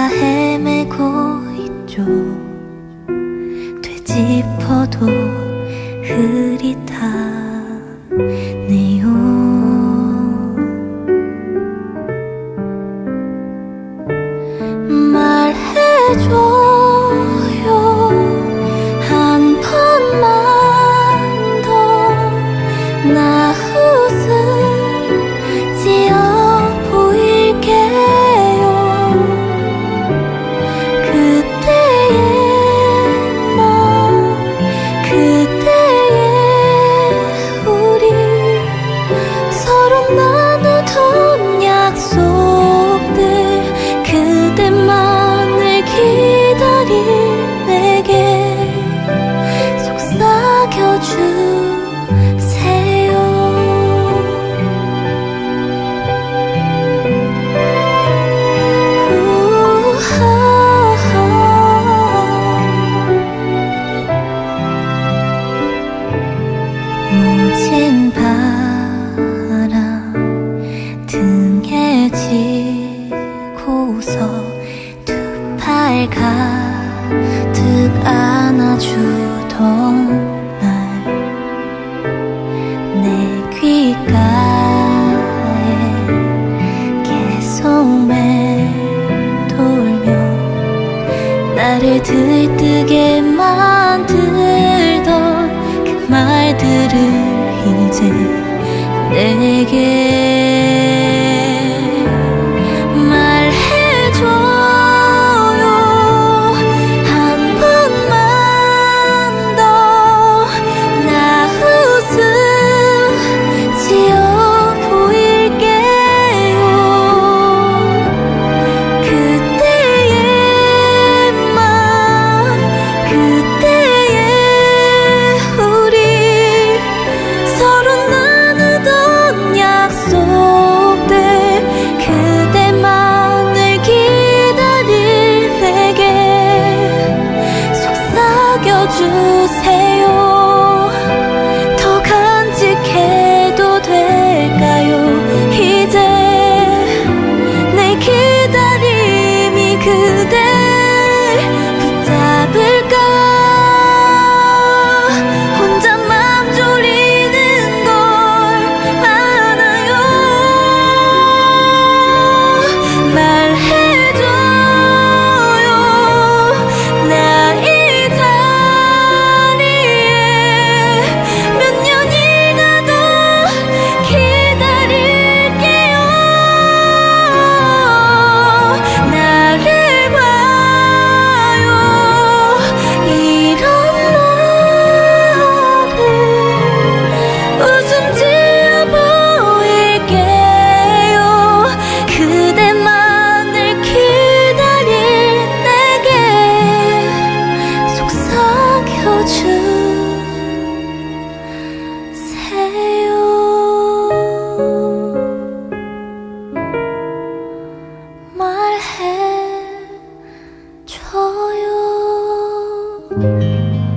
헤매고 있죠. 되짚어도 흐릿하네요. 말해줘요 한 번만 더. 나 웃음 지어 보일게요. 그때의 나, 그때의 우리, 서로 나누던 약속들, 그대만을 기다린 내게 속삭여주세요. 모진 바람 등에 지고서 두 팔 가득 안아주던 날, 내 귓가에 계속 맴돌며 나를 들뜨게 만들던 그 말들을 이제 내게 말해줘요 한 번만 더. 나 웃음 지어 보일게요. 그때의 맘, 그때의 우리, 서로 나누던 약속들, 그대만을 기다릴 내게 속삭여주세요. 더 간직해도 될까요? 이제 내 기다림이 그댈 붙잡을까? 혼자 맘 졸이는 걸 알아요. 말해줘요 나 이 자리에 몇 년이 가도 기다릴게요. 나를 봐요 이런 나를 웃음 지어 보일게요. 그대만을 기다릴 내게 속삭여주세요. 말해줘요.